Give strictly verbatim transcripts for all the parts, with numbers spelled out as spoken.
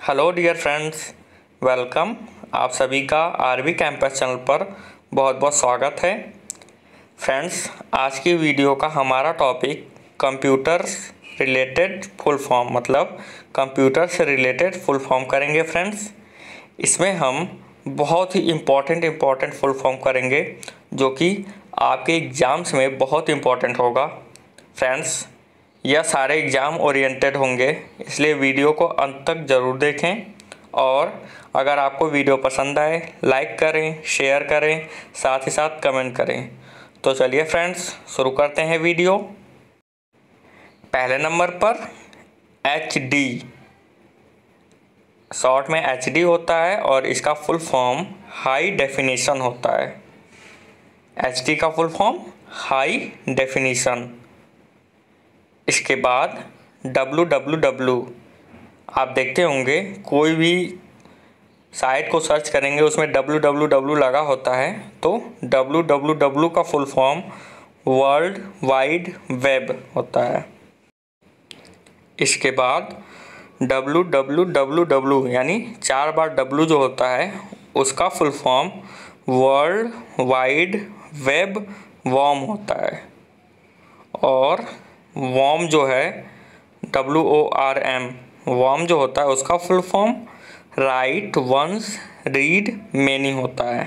Hello dear friends, welcome. आप सभी का आरवी कैंपस चैनल पर बहुत बहुत स्वागत है। फ्रेंड्स, आज की वीडियो का हमारा topic computer related full form मतलब कंप्यूटर से रिलेटेड फुल फॉर्म करेंगे। फ्रेंड्स, इसमें हम बहुत ही इम्पॉर्टेंट इम्पॉर्टेंट फुल फॉर्म करेंगे जो कि आपके एग्ज़ाम्स में बहुत इम्पॉर्टेंट होगा। फ्रेंड्स, यह सारे एग्ज़ाम ओरिएंटेड होंगे, इसलिए वीडियो को अंत तक ज़रूर देखें और अगर आपको वीडियो पसंद आए लाइक करें, शेयर करें, साथ ही साथ कमेंट करें। तो चलिए फ्रेंड्स, शुरू करते हैं वीडियो। पहले नंबर पर एच डी, शॉर्ट में एच डी होता है और इसका फुल फॉर्म हाई डेफिनेशन होता है। एच डी का फुल फॉर्म हाई डेफिनेशन। इसके बाद डब्ल्यू डब्ल्यू डब्ल्यू, आप देखते होंगे कोई भी साइट को सर्च करेंगे उसमें डब्ल्यू डब्ल्यू डब्ल्यू लगा होता है, तो डब्ल्यू डब्ल्यू डब्ल्यू का full form world wide web होता है। इसके बाद डब्ल्यू डब्ल्यू डब्ल्यू डब्ल्यू यानी चार बार डब्ल्यू जो होता है उसका full form world wide web worm होता है। और वॉर्म जो है W O R M, worm जो होता है उसका full form write once read many होता है।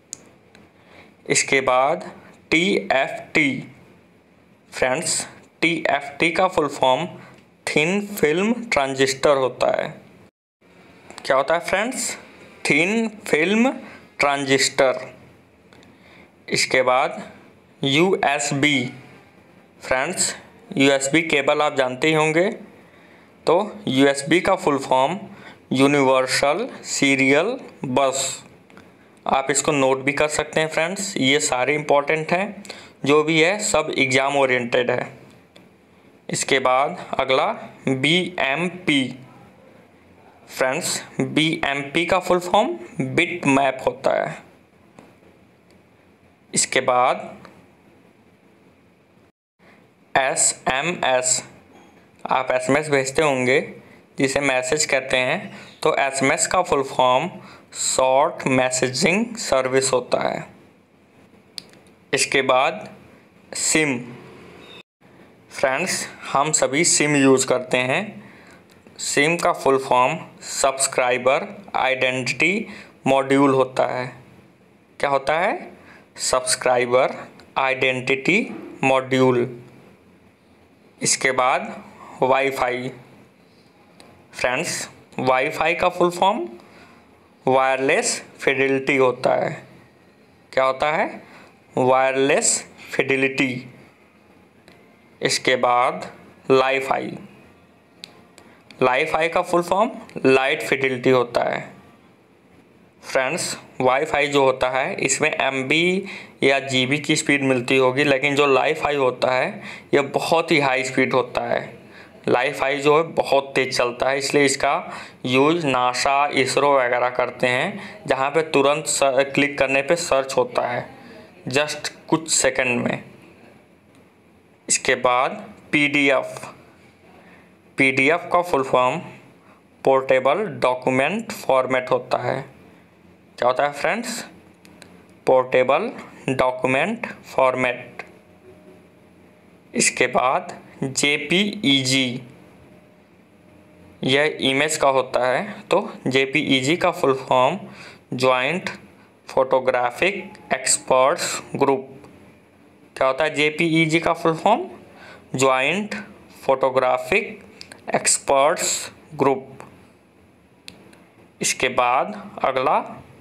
इसके बाद T F T, friends, T F T का full form thin film transistor होता है। क्या होता है फ्रेंड्स? Thin film transistor. इसके बाद U S B, friends, U S B cable आप जानते ही होंगे, तो यू एस बी का full form universal serial bus. आप इसको नोट भी कर सकते हैं फ्रेंड्स, ये सारे इम्पॉर्टेंट हैं, जो भी है सब एग्ज़ाम ओरिएंटेड है। इसके बाद अगला B M P, friends, B M P का फुल फॉर्म बिट मैप होता है। इसके बाद एस एम एस, आप एस एम एस भेजते होंगे जिसे मैसेज कहते हैं, तो एस एम एस का full form short messaging service होता है। इसके बाद सिम, फ्रेंड्स, हम सभी सिम यूज़ करते हैं। सिम का full form subscriber identity module होता है। क्या होता है? Subscriber identity module. इसके बाद वाईफाई, फ्रेंड्स, वाईफाई का फुल फॉर्म वायरलेस फिडिलिटी होता है। क्या होता है? Wireless fidelity. इसके बाद लाईफाई, लाईफाई का फुल फॉर्म लाइट फिडिलिटी होता है। फ्रेंड्स, वाईफाई जो होता है इसमें एमबी या जीबी की स्पीड मिलती होगी, लेकिन जो लाईफाई होता है यह बहुत ही हाई स्पीड होता है। लाईफाई जो है बहुत तेज़ चलता है, इसलिए इसका यूज़ नासा, इसरो वगैरह करते हैं, जहाँ पे तुरंत क्लिक करने पे सर्च होता है जस्ट कुछ सेकंड में। इसके बाद पीडीएफ, पीडीएफ का full form portable document format होता है। क्या होता है फ्रेंड्स? Portable document format. इसके बाद जेपीईजी, यह इमेज का होता है, तो जेपीईजी का full form joint photographic experts group. क्या होता है जेपीईजी का full form? Joint photographic experts group. इसके बाद अगला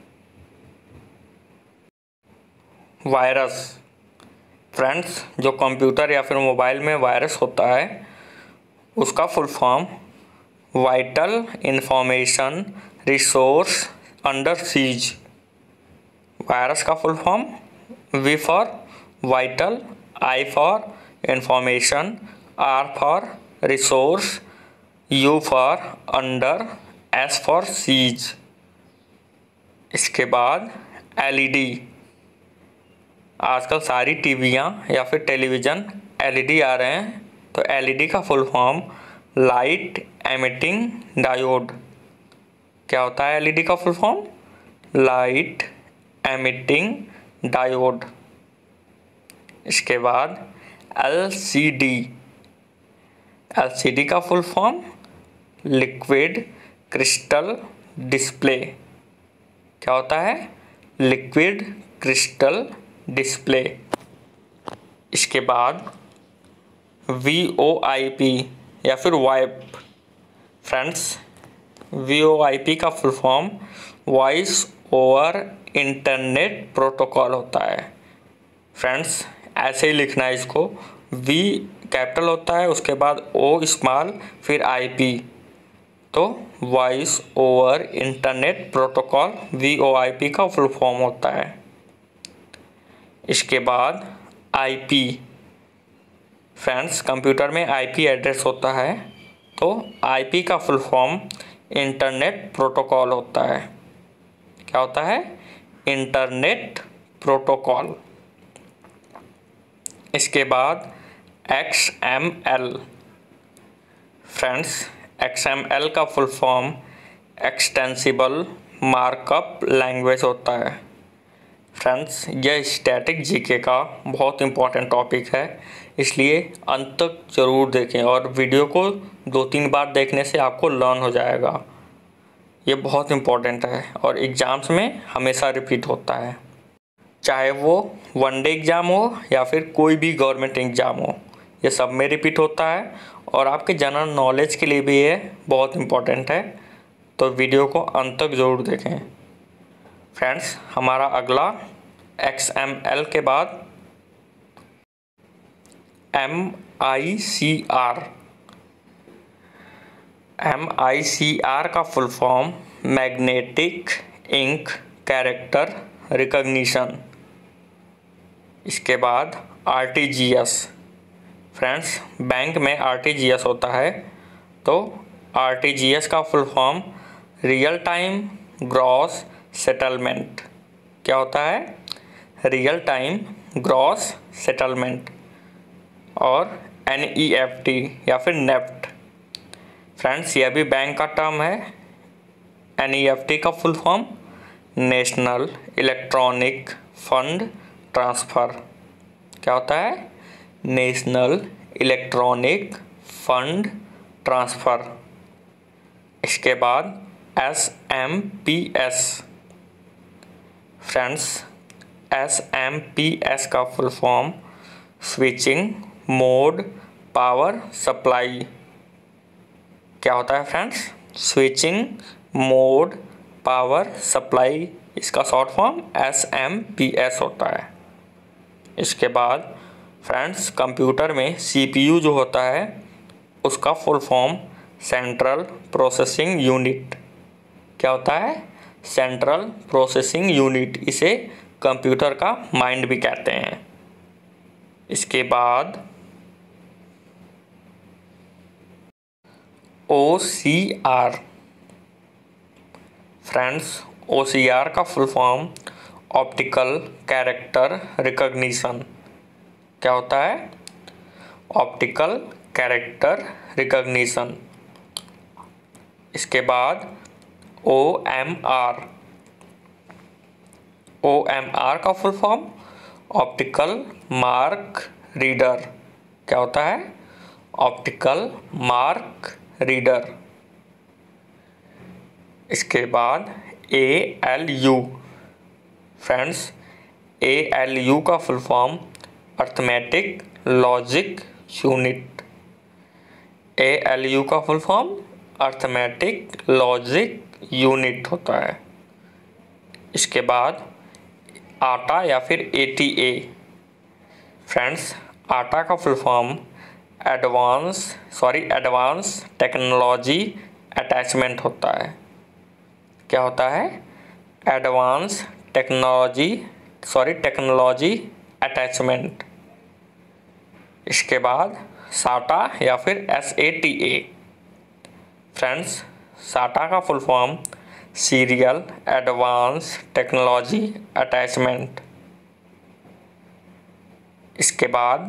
वायरस, फ्रेंड्स, जो कंप्यूटर या फिर मोबाइल में वायरस होता है उसका full form vital information resource under seize. Virus का full form V for vital, I for information, R for resource, U for under, S for seize. इसके बाद एलईडी, आजकल सारी टीवियाँ या फिर टेलीविज़न एलईडी आ रहे हैं, तो एलईडी का full form light emitting diode. क्या होता है एलईडी का full form? Light emitting diode. इसके बाद एलसीडी, एलसीडी का full form liquid crystal display. क्या होता है? Liquid crystal display. इसके बाद वी ओ आई पी या फिर VoIP. Friends, V O I P का full form voice over internet protocol होता है। फ्रेंड्स, ऐसे ही लिखना है इसको, वी कैपिटल होता है, उसके बाद ओ स्मॉल, फिर आई पी, तो voice over internet protocol V O I P का फुल फॉर्म होता है। इसके बाद आई पी। फ्रेंड्स, कंप्यूटर में आई पी एड्रेस होता है, तो आई पी का फुल फॉर्म इंटरनेट प्रोटोकॉल होता है। क्या होता है? Internet protocol. इसके बाद X M L. Friends, X M L का full form extensible markup language होता है। फ्रेंड्स, यह स्टैटिक जीके का बहुत इंपॉर्टेंट टॉपिक है, इसलिए अंत तक ज़रूर देखें और वीडियो को दो तीन बार देखने से आपको लर्न हो जाएगा। ये बहुत इंपॉर्टेंट है और एग्ज़ाम्स में हमेशा रिपीट होता है, चाहे वो वन डे एग्ज़ाम हो या फिर कोई भी गवर्नमेंट एग्ज़ाम हो, ये सब में रिपीट होता है और आपके जनरल नॉलेज के लिए भी ये बहुत इंपॉर्टेंट है, तो वीडियो को अंत तक ज़रूर देखें। फ्रेंड्स, हमारा अगला एक्स एम एल के बाद M I C R. M I C R का full form magnetic ink character recognition. इसके बाद R T G S. Friends, bank में आर टी जी एस होता है, तो आर टी जी एस का full form real time gross settlement. क्या होता है? Real time gross settlement. और एन ई एफ टी या फिर नेफ्ट। फ्रेंड्स, यह भी बैंक का टर्म है। एन ई एफ टी का full form national electronic fund transfer. क्या होता है? National electronic fund transfer. इसके बाद S M P S. Friends, S M P S का full form switching mode power supply. क्या होता है friends? Switching mode power supply, इसका short form S M P S होता है। इसके बाद फ्रेंड्स, कंप्यूटर में सी पी यू जो होता है उसका full form central processing unit. क्या होता है? Central processing unit. इसे कंप्यूटर का माइंड भी कहते हैं। इसके बाद O C R. Friends, O C R का full form optical character recognition. क्या होता है? Optical character recognition. इसके बाद O M R. O M R का full form optical mark reader. क्या होता है? Optical mark reader. इसके बाद A L U. Friends, A L U का full form arithmetic logic unit. A L U का full form arithmetic logic unit होता है। इसके बाद आटा या फिर ए टी ए। फ्रेंड्स, आटा का full form advance sorry advance technology attachment होता है। क्या होता है? Advance technology sorry technology attachment. इसके बाद साटा या फिर S A T A. Friends, SATA का full form serial advance technology attachment. इसके बाद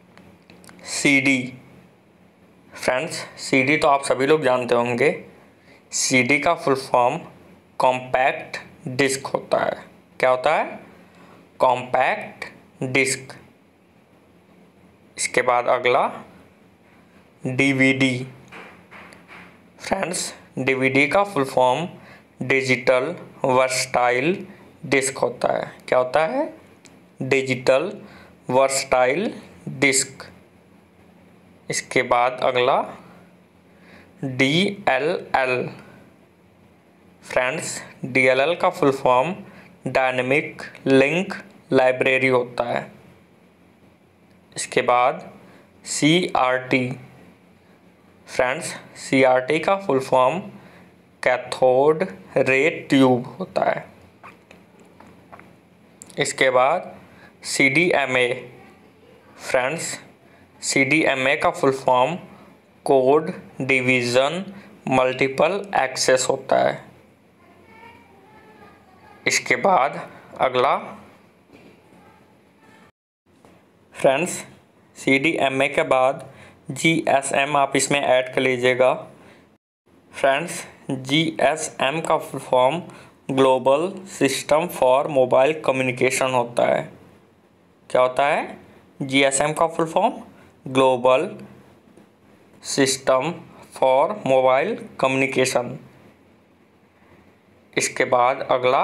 C D. Friends, C D तो आप सभी लोग जानते होंगे, सीडी का फुल फॉर्म कॉम्पैक्ट डिस्क होता है। क्या होता है? Compact disc. इसके बाद अगला डीवीडी। फ्रेंड्स, डीवीडी का full form digital versatile disc होता है। क्या होता है? Digital versatile disc. इसके बाद अगला D L L. Friends, D L L का full form dynamic link library होता है। इसके बाद C R T. Friends, C R T का full form cathode ray tube होता है। इसके बाद C D M A. Friends, C D M A का full form code division multiple access होता है। इसके बाद अगला friends, C D M A के बाद जी एस एम आप इसमें ऐड कर लीजिएगा। फ्रेंड्स, जी एस एम का full form global system for mobile communication होता है। क्या होता है? जी एस एम का full form global system for mobile communication. इसके बाद अगला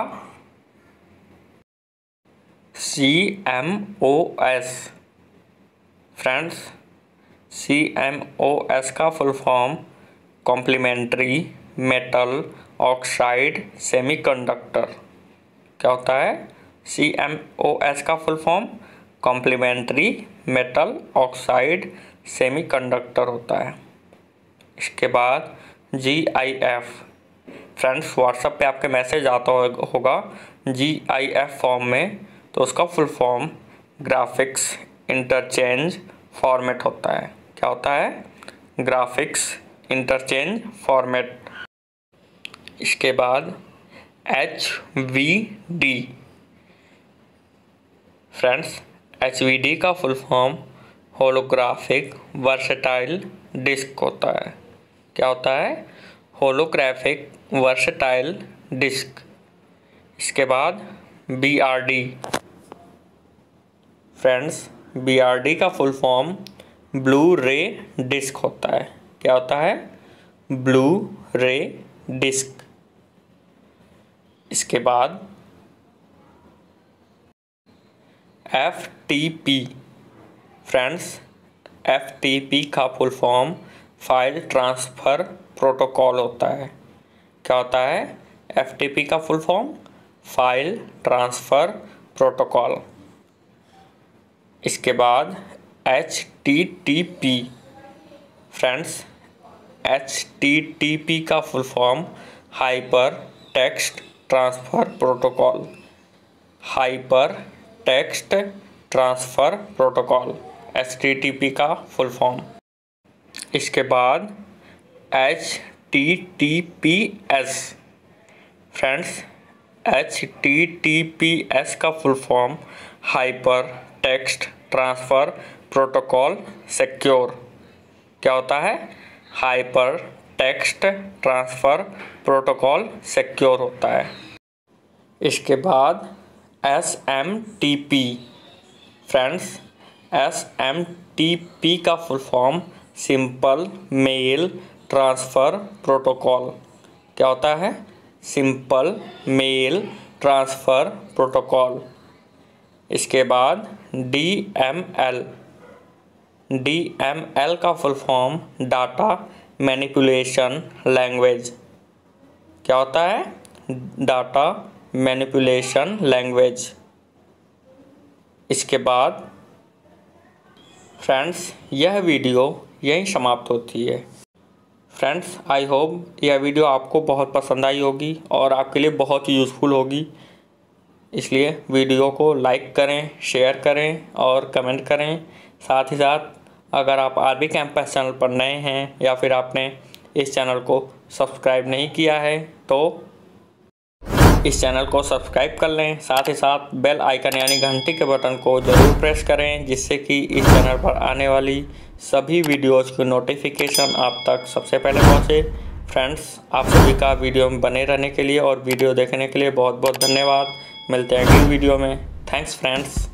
C M O S. Friends, C M O S का full form complementary metal oxide semiconductor. क्या होता है? सी एम ओ एस का full form complementary metal oxide semiconductor होता है। इसके बाद जी आई एफ। फ्रेंड्स, व्हाट्सएप पे आपके मैसेज आता होगा जी आई एफ फॉर्म में, तो उसका full form graphics interchange format होता है। क्या होता है? Graphics interchange format. इसके बाद H V D. Friends, H V D का full form holographic versatile disc होता है। क्या होता है? Holographic versatile disc. इसके बाद B R D. Friends, B R D का full form blu ray disc होता है। क्या होता है? Blue ray disc. इसके बाद F T P. Friends, F T P का full form file transfer protocol होता है। क्या होता है? एफ टी पी का full form file transfer protocol. इसके बाद H T T P. Friends, H T T P का full form hyper text transfer protocol. Hyper text transfer protocol H T T P का full form. इसके बाद H T T P S. Friends, H T T P S का full form hyper text transfer protocol secure. क्या होता है? Hyper text transfer protocol secure होता है। इसके बाद S M T P. Friends, S M T P का full form simple mail transfer protocol. क्या होता है? Simple mail transfer protocol. इसके बाद D M L. D M L का full form data manipulation language. क्या होता है? Data manipulation language. इसके बाद फ्रेंड्स, यह वीडियो यहीं समाप्त होती है। फ्रेंड्स, आई होप यह वीडियो आपको बहुत पसंद आई होगी और आपके लिए बहुत ही यूज़फुल होगी। इसलिए वीडियो को लाइक करें, शेयर करें और कमेंट करें। साथ ही साथ अगर आप आरबी कैंपस चैनल पर नए हैं या फिर आपने इस चैनल को सब्सक्राइब नहीं किया है तो इस चैनल को सब्सक्राइब कर लें। साथ ही साथ बेल आइकन यानी घंटी के बटन को ज़रूर प्रेस करें, जिससे कि इस चैनल पर आने वाली सभी वीडियोज़ की नोटिफिकेशन आप तक सबसे पहले पहुँचे। फ्रेंड्स, आप सभी का वीडियो में बने रहने के लिए और वीडियो देखने के लिए बहुत बहुत धन्यवाद। मिलते हैं अगली वीडियो में। Thanks friends.